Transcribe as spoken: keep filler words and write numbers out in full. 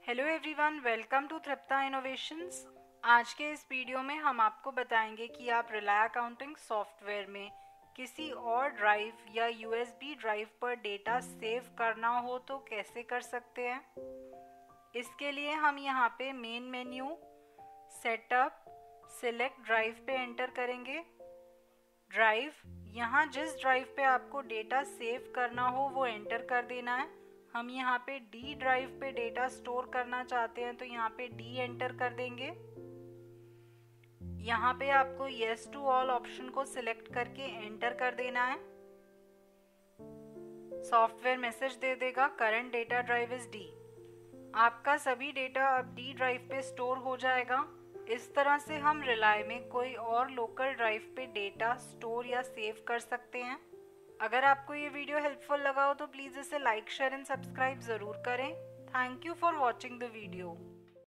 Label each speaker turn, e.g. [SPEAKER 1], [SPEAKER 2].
[SPEAKER 1] Hello everyone, welcome to Tripta innovations. आज के इस वीडियो में हम आपको बताएंगे कि आप रिलाय अकाउंटिंग सॉफ्टवेयर में किसी और ड्राइव या यूएसबी ड्राइव पर डेटा सेव करना हो तो कैसे कर सकते हैं। इसके लिए हम यहाँ पे main menu, setup, select drive पे एंटर करेंगे। ड्राइव, यहाँ जिस ड्राइव पे आपको डेटा सेव करना हो वो एंटर कर देना है। हम यहाँ पे डी ड्राइव पे डेटा स्टोर करना चाहते हैं तो यहाँ पे डी एंटर कर देंगे। यहाँ पे आपको येस टू ऑल ऑप्शन को सिलेक्ट करके एंटर कर देना है। सॉफ्टवेयर मैसेज दे देगा current data drive is D. आपका सभी डेटा अब डी ड्राइव पे स्टोर हो जाएगा। इस तरह से हम रिलाय में कोई और लोकल ड्राइव पे डेटा स्टोर या सेव कर सकते हैं। अगर आपको ये वीडियो हेल्पफुल लगा हो तो प्लीज़ इसे लाइक, शेयर एंड सब्सक्राइब ज़रूर करें। Thank you for watching the video.